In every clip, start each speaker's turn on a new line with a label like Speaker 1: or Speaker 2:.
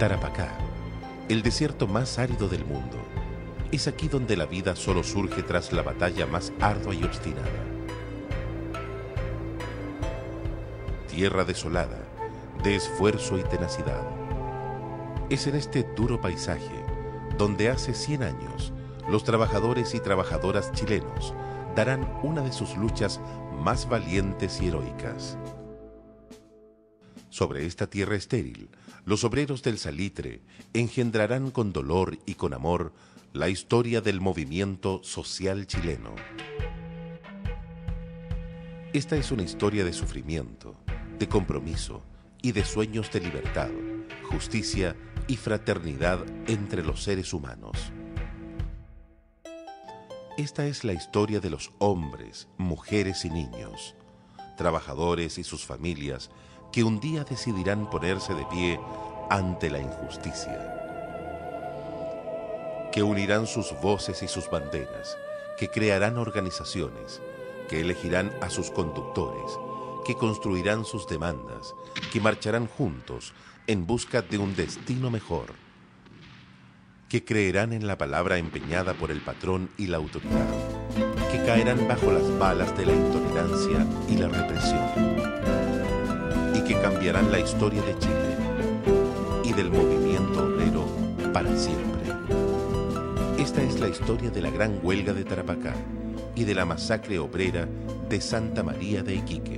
Speaker 1: Tarapacá, el desierto más árido del mundo. Es aquí donde la vida solo surge tras la batalla más ardua y obstinada. Tierra desolada, de esfuerzo y tenacidad. Es en este duro paisaje donde hace 100 años los trabajadores y trabajadoras chilenos darán una de sus luchas más valientes y heroicas. Sobre esta tierra estéril, los obreros del salitre engendrarán con dolor y con amor la historia del movimiento social chileno. Esta es una historia de sufrimiento, de compromiso y de sueños de libertad, justicia y fraternidad entre los seres humanos. Esta es la historia de los hombres, mujeres y niños, trabajadores y sus familias que un día decidirán ponerse de pie ante la injusticia, que unirán sus voces y sus banderas, que crearán organizaciones, que elegirán a sus conductores, que construirán sus demandas, que marcharán juntos en busca de un destino mejor, que creerán en la palabra empeñada por el patrón y la autoridad, que caerán bajo las balas de la intolerancia y la represión, y que cambiarán la historia de Chile y del movimiento obrero para siempre. Esta es la historia de la gran huelga de Tarapacá y de la masacre obrera de Santa María de Iquique.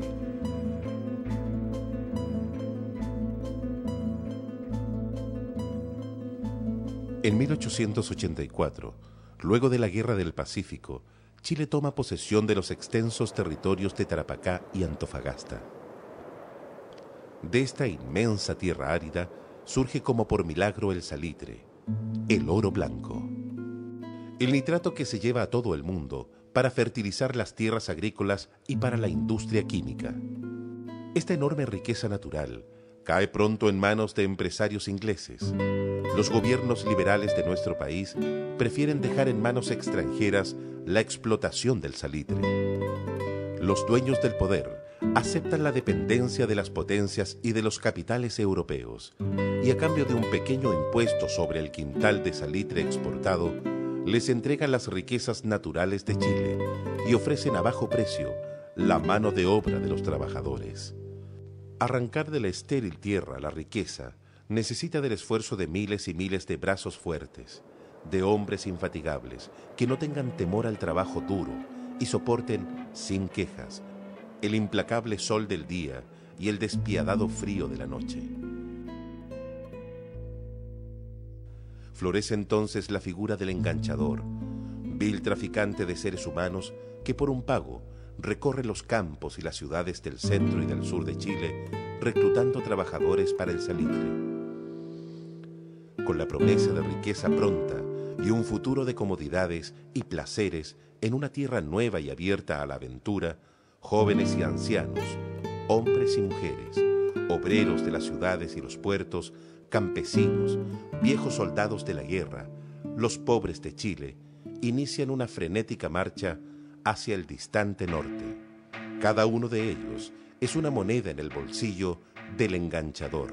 Speaker 1: En 1884, luego de la Guerra del Pacífico, Chile toma posesión de los extensos territorios de Tarapacá y Antofagasta. De esta inmensa tierra árida surge como por milagro el salitre, el oro blanco. El nitrato que se lleva a todo el mundo para fertilizar las tierras agrícolas y para la industria química. Esta enorme riqueza natural cae pronto en manos de empresarios ingleses. Los gobiernos liberales de nuestro país prefieren dejar en manos extranjeras la explotación del salitre. Los dueños del poder aceptan la dependencia de las potencias y de los capitales europeos, y a cambio de un pequeño impuesto sobre el quintal de salitre exportado, les entregan las riquezas naturales de Chile y ofrecen a bajo precio la mano de obra de los trabajadores. Arrancar de la estéril tierra la riqueza necesita del esfuerzo de miles y miles de brazos fuertes, de hombres infatigables que no tengan temor al trabajo duro y soporten sin quejas el implacable sol del día y el despiadado frío de la noche. Florece entonces la figura del enganchador, vil traficante de seres humanos que por un pago recorre los campos y las ciudades del centro y del sur de Chile reclutando trabajadores para el salitre. Con la promesa de riqueza pronta y un futuro de comodidades y placeres en una tierra nueva y abierta a la aventura, jóvenes y ancianos, hombres y mujeres, obreros de las ciudades y los puertos, campesinos, viejos soldados de la guerra, los pobres de Chile, inician una frenética marcha hacia el distante norte. Cada uno de ellos es una moneda en el bolsillo del enganchador.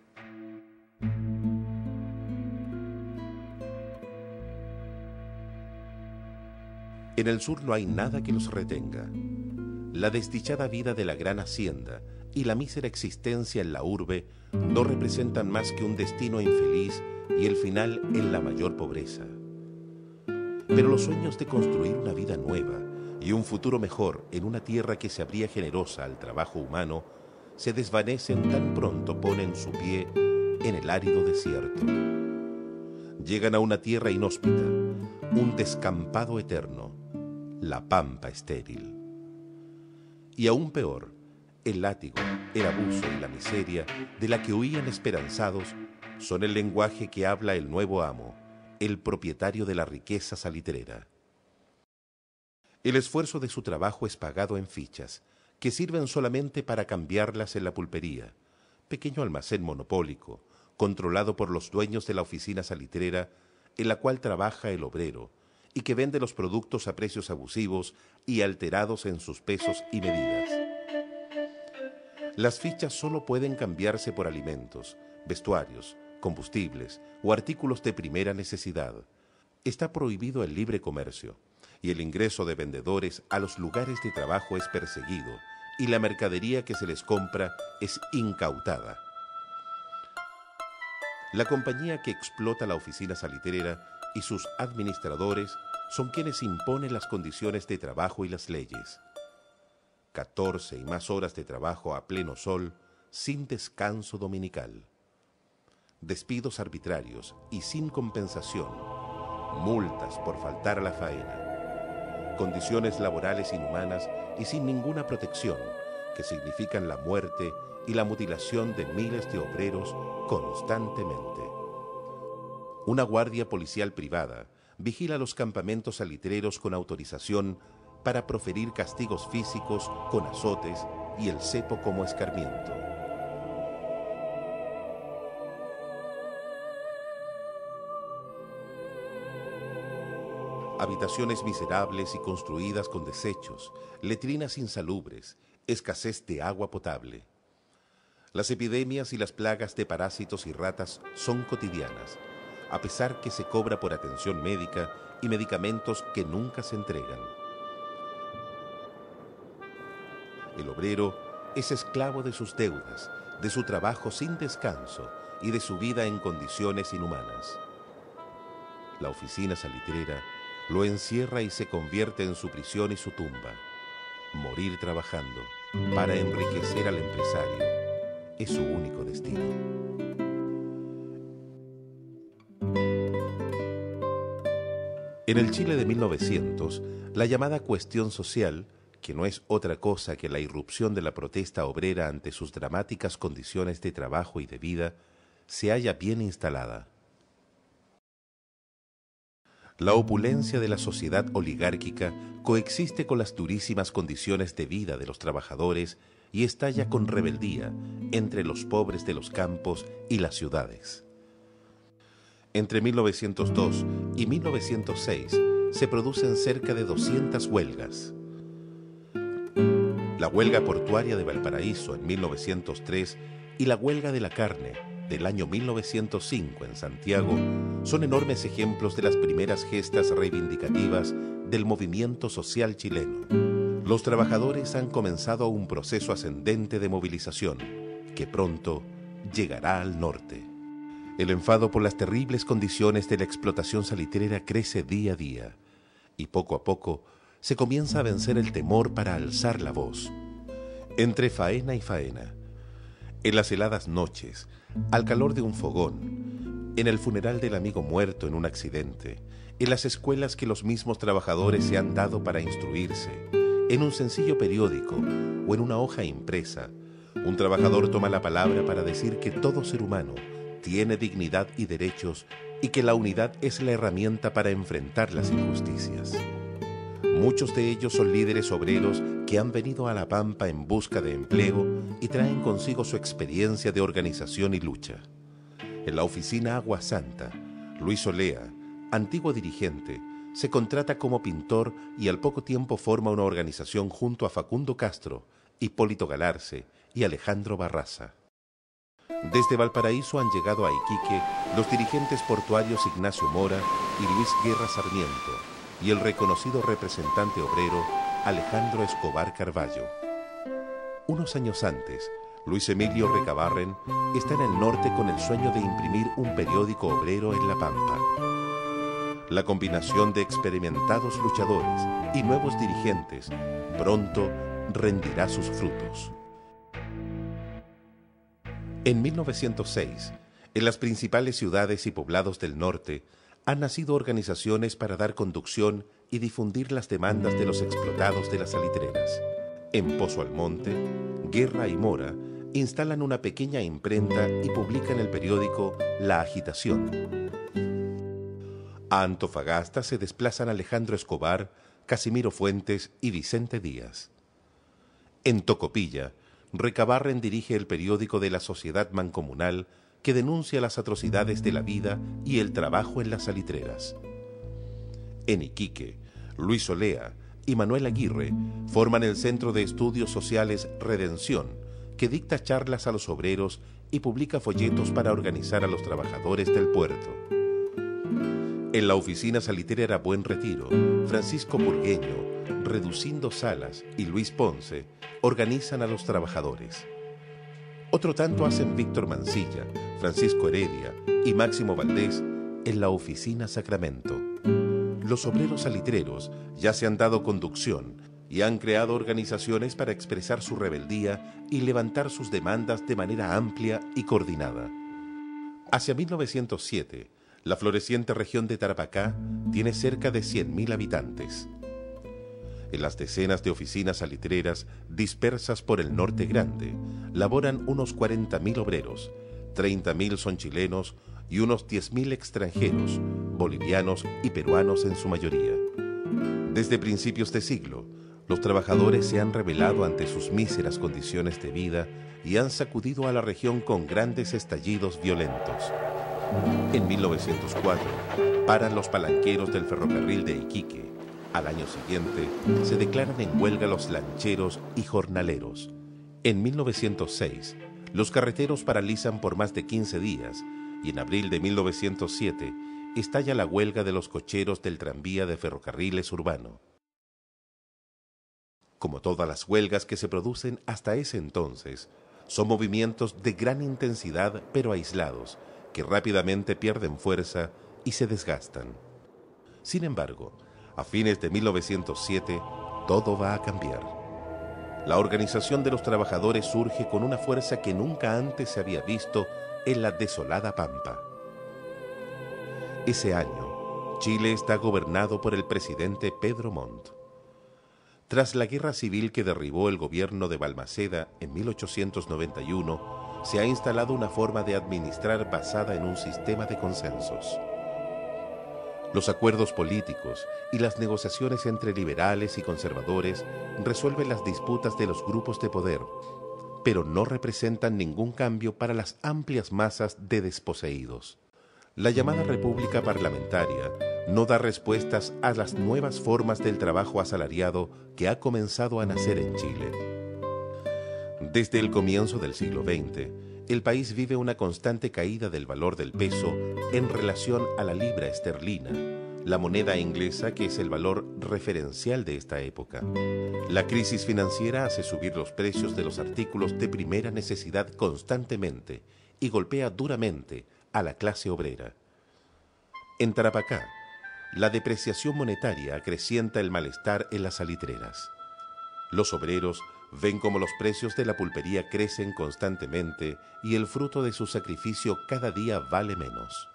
Speaker 1: En el sur no hay nada que los retenga. La desdichada vida de la gran hacienda y la mísera existencia en la urbe no representan más que un destino infeliz y el final en la mayor pobreza. Pero los sueños de construir una vida nueva y un futuro mejor en una tierra que se abría generosa al trabajo humano se desvanecen tan pronto ponen su pie en el árido desierto. Llegan a una tierra inhóspita, un descampado eterno, la pampa estéril. Y aún peor, el látigo, el abuso y la miseria de la que huían esperanzados son el lenguaje que habla el nuevo amo, el propietario de la riqueza salitrera. El esfuerzo de su trabajo es pagado en fichas, que sirven solamente para cambiarlas en la pulpería, pequeño almacén monopólico, controlado por los dueños de la oficina salitrera, en la cual trabaja el obrero, y que vende los productos a precios abusivos y alterados en sus pesos y medidas. Las fichas solo pueden cambiarse por alimentos, vestuarios, combustibles o artículos de primera necesidad. Está prohibido el libre comercio y el ingreso de vendedores a los lugares de trabajo es perseguido y la mercadería que se les compra es incautada. La compañía que explota la oficina salitrera y sus administradores son quienes imponen las condiciones de trabajo y las leyes. 14 y más horas de trabajo a pleno sol, sin descanso dominical. Despidos arbitrarios y sin compensación. Multas por faltar a la faena. Condiciones laborales inhumanas y sin ninguna protección, que significan la muerte y la mutilación de miles de obreros constantemente. Una guardia policial privada vigila los campamentos salitreros con autorización para proferir castigos físicos con azotes y el cepo como escarmiento. Habitaciones miserables y construidas con desechos, letrinas insalubres, escasez de agua potable. Las epidemias y las plagas de parásitos y ratas son cotidianas, a pesar que se cobra por atención médica y medicamentos que nunca se entregan. El obrero es esclavo de sus deudas, de su trabajo sin descanso y de su vida en condiciones inhumanas. La oficina salitrera lo encierra y se convierte en su prisión y su tumba. Morir trabajando para enriquecer al empresario es su único destino. En el Chile de 1900, la llamada cuestión social, que no es otra cosa que la irrupción de la protesta obrera ante sus dramáticas condiciones de trabajo y de vida, se halla bien instalada. La opulencia de la sociedad oligárquica coexiste con las durísimas condiciones de vida de los trabajadores y estalla con rebeldía entre los pobres de los campos y las ciudades. Entre 1902 y 1906 se producen cerca de 200 huelgas. La huelga portuaria de Valparaíso en 1903 y la huelga de la carne del año 1905 en Santiago son enormes ejemplos de las primeras gestas reivindicativas del movimiento social chileno. Los trabajadores han comenzado un proceso ascendente de movilización que pronto llegará al norte. El enfado por las terribles condiciones de la explotación salitrera crece día a día y poco a poco se comienza a vencer el temor para alzar la voz. Entre faena y faena, en las heladas noches, al calor de un fogón, en el funeral del amigo muerto en un accidente, en las escuelas que los mismos trabajadores se han dado para instruirse, en un sencillo periódico o en una hoja impresa, un trabajador toma la palabra para decir que todo ser humano tiene dignidad y derechos y que la unidad es la herramienta para enfrentar las injusticias. Muchos de ellos son líderes obreros que han venido a La Pampa en busca de empleo y traen consigo su experiencia de organización y lucha. En la oficina Agua Santa, Luis Olea, antiguo dirigente, se contrata como pintor y al poco tiempo forma una organización junto a Facundo Castro, Hipólito Galarce y Alejandro Barraza. Desde Valparaíso han llegado a Iquique los dirigentes portuarios Ignacio Mora y Luis Guerra Sarmiento y el reconocido representante obrero Alejandro Escobar Carballo. Unos años antes, Luis Emilio Recabarren está en el norte con el sueño de imprimir un periódico obrero en La Pampa. La combinación de experimentados luchadores y nuevos dirigentes pronto rendirá sus frutos. En 1906, en las principales ciudades y poblados del norte, han nacido organizaciones para dar conducción y difundir las demandas de los explotados de las salitreras. En Pozo Almonte, Guerra y Mora instalan una pequeña imprenta y publican el periódico La Agitación. A Antofagasta se desplazan Alejandro Escobar, Casimiro Fuentes y Vicente Díaz. En Tocopilla, Recabarren dirige el periódico de la Sociedad Mancomunal que denuncia las atrocidades de la vida y el trabajo en las salitreras. En Iquique, Luis Olea y Manuel Aguirre forman el Centro de Estudios Sociales Redención, que dicta charlas a los obreros y publica folletos para organizar a los trabajadores del puerto. En la oficina salitrera Buen Retiro, Francisco Burgueño, Reducindo Salas y Luis Ponce organizan a los trabajadores. Otro tanto hacen Víctor Mancilla, Francisco Heredia y Máximo Valdés en la oficina Sacramento. Los obreros salitreros ya se han dado conducción y han creado organizaciones para expresar su rebeldía y levantar sus demandas de manera amplia y coordinada. Hacia 1907, la floreciente región de Tarapacá tiene cerca de 100.000 habitantes. En las decenas de oficinas salitreras dispersas por el Norte Grande, laboran unos 40.000 obreros, 30.000 son chilenos y unos 10.000 extranjeros, bolivianos y peruanos en su mayoría. Desde principios de siglo, los trabajadores se han rebelado ante sus míseras condiciones de vida y han sacudido a la región con grandes estallidos violentos. En 1904, paran los palanqueros del ferrocarril de Iquique. Al año siguiente, se declaran en huelga los lancheros y jornaleros. En 1906, los carreteros paralizan por más de 15 días y en abril de 1907 estalla la huelga de los cocheros del tranvía de ferrocarriles urbano. Como todas las huelgas que se producen hasta ese entonces, son movimientos de gran intensidad pero aislados, que rápidamente pierden fuerza y se desgastan. Sin embargo, a fines de 1907, todo va a cambiar. La organización de los trabajadores surge con una fuerza que nunca antes se había visto en la desolada Pampa. Ese año, Chile está gobernado por el presidente Pedro Montt. Tras la guerra civil que derribó el gobierno de Balmaceda en 1891, se ha instalado una forma de administrar basada en un sistema de consensos. Los acuerdos políticos y las negociaciones entre liberales y conservadores resuelven las disputas de los grupos de poder, pero no representan ningún cambio para las amplias masas de desposeídos. La llamada República Parlamentaria no da respuestas a las nuevas formas del trabajo asalariado que ha comenzado a nacer en Chile. Desde el comienzo del siglo XX, el país vive una constante caída del valor del peso en relación a la libra esterlina, la moneda inglesa que es el valor referencial de esta época. La crisis financiera hace subir los precios de los artículos de primera necesidad constantemente y golpea duramente a la clase obrera. En Tarapacá, la depreciación monetaria acrecienta el malestar en las salitreras. Los obreros ven cómo los precios de la pulpería crecen constantemente y el fruto de su sacrificio cada día vale menos.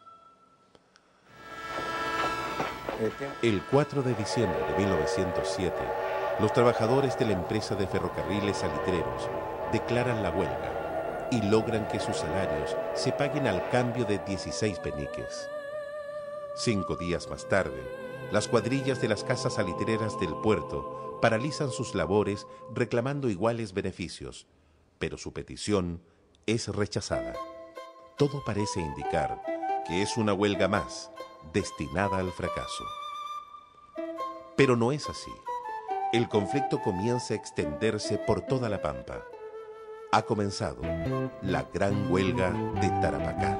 Speaker 1: El 4 de diciembre de 1907, los trabajadores de la empresa de ferrocarriles salitreros declaran la huelga y logran que sus salarios se paguen al cambio de 16 peniques. 5 días más tarde, las cuadrillas de las casas salitreras del puerto paralizan sus labores reclamando iguales beneficios, pero su petición es rechazada. Todo parece indicar que es una huelga más, destinada al fracaso. Pero no es así. El conflicto comienza a extenderse por toda la Pampa. Ha comenzado la gran huelga de Tarapacá.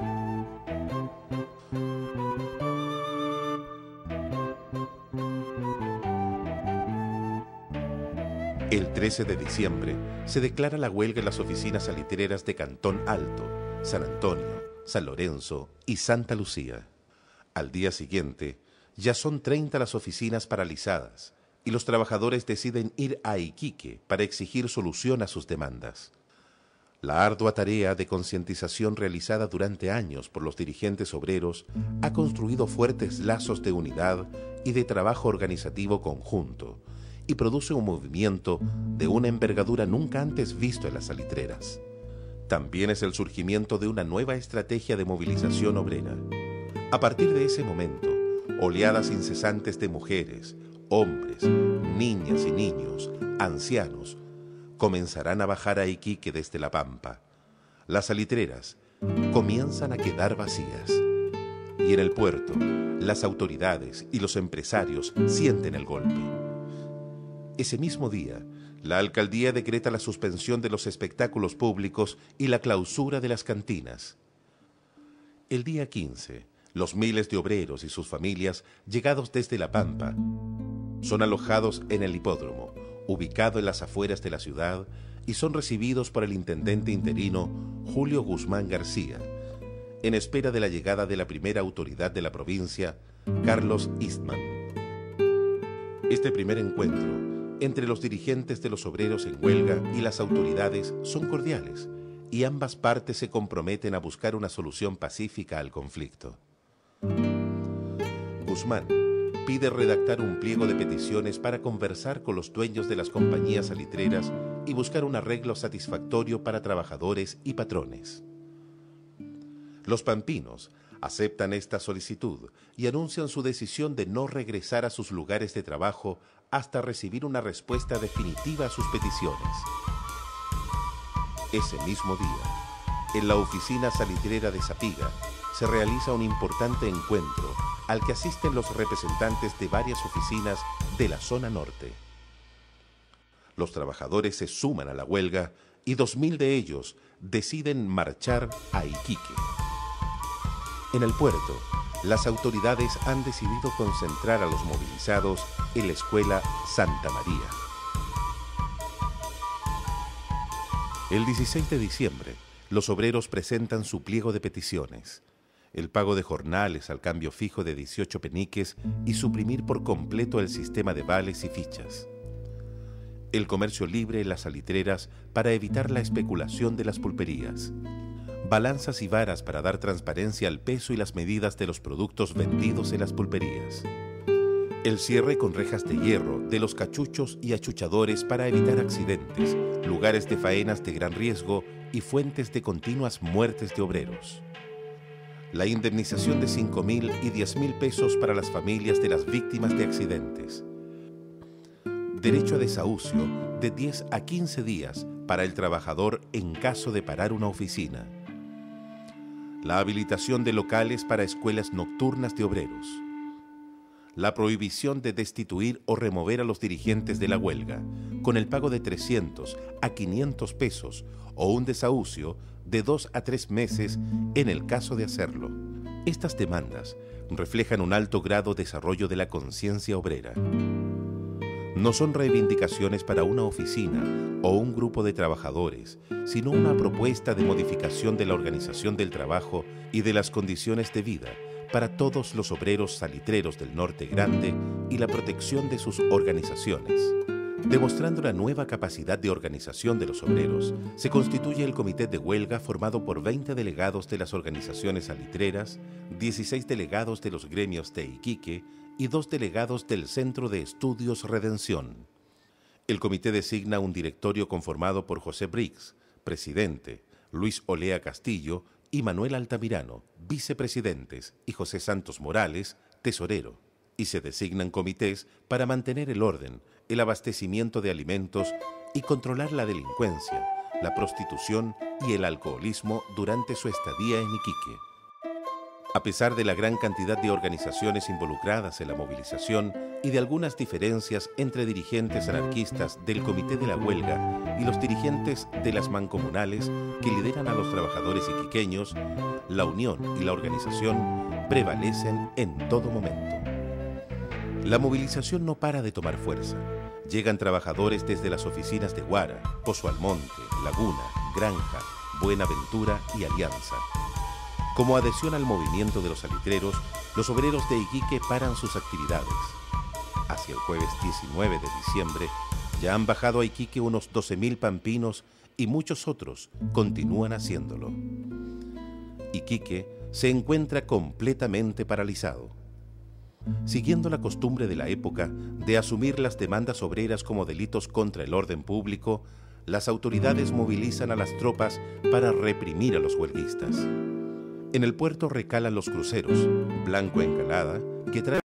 Speaker 1: El 13 de diciembre se declara la huelga en las oficinas salitreras de Cantón Alto, San Antonio, San Lorenzo y Santa Lucía. Al día siguiente, ya son 30 las oficinas paralizadas y los trabajadores deciden ir a Iquique para exigir solución a sus demandas. La ardua tarea de concientización realizada durante años por los dirigentes obreros ha construido fuertes lazos de unidad y de trabajo organizativo conjunto y produce un movimiento de una envergadura nunca antes visto en las salitreras. También es el surgimiento de una nueva estrategia de movilización obrera. A partir de ese momento, oleadas incesantes de mujeres, hombres, niñas y niños, ancianos, comenzarán a bajar a Iquique desde la Pampa. Las salitreras comienzan a quedar vacías. Y en el puerto, las autoridades y los empresarios sienten el golpe. Ese mismo día, La alcaldía decreta la suspensión de los espectáculos públicos y la clausura de las cantinas. El día 15, los miles de obreros y sus familias, llegados desde La Pampa, son alojados en el hipódromo, ubicado en las afueras de la ciudad, y son recibidos por el intendente interino Julio Guzmán García, en espera de la llegada de la primera autoridad de la provincia, Carlos Eastman. Este primer encuentro entre los dirigentes de los obreros en huelga y las autoridades son cordiales, y ambas partes se comprometen a buscar una solución pacífica al conflicto. Guzmán pide redactar un pliego de peticiones para conversar con los dueños de las compañías salitreras y buscar un arreglo satisfactorio para trabajadores y patrones. Los pampinos aceptan esta solicitud y anuncian su decisión de no regresar a sus lugares de trabajo hasta recibir una respuesta definitiva a sus peticiones. Ese mismo día, en la oficina salitrera de Zapiga, se realiza un importante encuentro al que asisten los representantes de varias oficinas de la zona norte. Los trabajadores se suman a la huelga y 2.000 de ellos deciden marchar a Iquique. En el puerto, las autoridades han decidido concentrar a los movilizados en la escuela Santa María. El 16 de diciembre, los obreros presentan su pliego de peticiones: el pago de jornales al cambio fijo de 18 peniques y suprimir por completo el sistema de vales y fichas. El comercio libre en las salitreras para evitar la especulación de las pulperías. Balanzas y varas para dar transparencia al peso y las medidas de los productos vendidos en las pulperías. El cierre con rejas de hierro de los cachuchos y achuchadores para evitar accidentes, lugares de faenas de gran riesgo y fuentes de continuas muertes de obreros. La indemnización de 5.000 y 10.000 pesos para las familias de las víctimas de accidentes. Derecho a desahucio de 10 a 15 días para el trabajador en caso de parar una oficina. La habilitación de locales para escuelas nocturnas de obreros. La prohibición de destituir o remover a los dirigentes de la huelga, con el pago de 300 a 500 pesos o un desahucio de 2 a 3 meses en el caso de hacerlo. Estas demandas reflejan un alto grado de desarrollo de la conciencia obrera. No son reivindicaciones para una oficina o un grupo de trabajadores, sino una propuesta de modificación de la organización del trabajo y de las condiciones de vida para todos los obreros salitreros del Norte Grande y la protección de sus organizaciones. Demostrando la nueva capacidad de organización de los obreros, se constituye el comité de huelga formado por 20 delegados de las organizaciones salitreras, 16 delegados de los gremios de Iquique y 2 delegados del Centro de Estudios Redención. El comité designa un directorio conformado por José Briggs, presidente, Luis Olea Castillo y Manuel Altamirano, vicepresidentes, y José Santos Morales, tesorero, y se designan comités para mantener el orden, el abastecimiento de alimentos y controlar la delincuencia, la prostitución y el alcoholismo durante su estadía en Iquique. A pesar de la gran cantidad de organizaciones involucradas en la movilización y de algunas diferencias entre dirigentes anarquistas del Comité de la Huelga y los dirigentes de las mancomunales que lideran a los trabajadores iquiqueños, la unión y la organización prevalecen en todo momento. La movilización no para de tomar fuerza. Llegan trabajadores desde las oficinas de Huara, Pozo Almonte, Laguna, Granja, Buenaventura y Alianza. Como adhesión al movimiento de los salitreros, los obreros de Iquique paran sus actividades. Hacia el jueves 19 de diciembre, ya han bajado a Iquique unos 12.000 pampinos y muchos otros continúan haciéndolo. Iquique se encuentra completamente paralizado. Siguiendo la costumbre de la época de asumir las demandas obreras como delitos contra el orden público, las autoridades movilizan a las tropas para reprimir a los huelguistas. En el puerto recalan los cruceros, Blanco Encalada, que traen